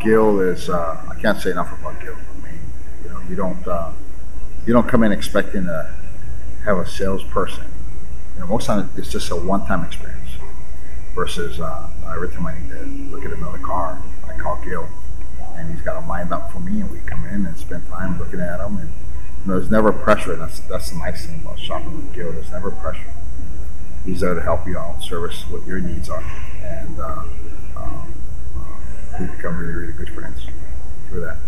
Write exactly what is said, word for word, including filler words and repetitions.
Gil is, uh, I can't say enough about Gil. I mean, you know, you don't, uh, you don't come in expecting to have a salesperson. You know, most times it's just a one-time experience versus uh, every time I need to look at another car, I call Gil and he's got them lined up for me and we come in and spend time looking at them. And you know, there's never pressure. And that's, that's the nice thing about shopping with Gil. There's never pressure. He's there to help you out, service what your needs are. And uh, um, uh, we become really, really good friends through that.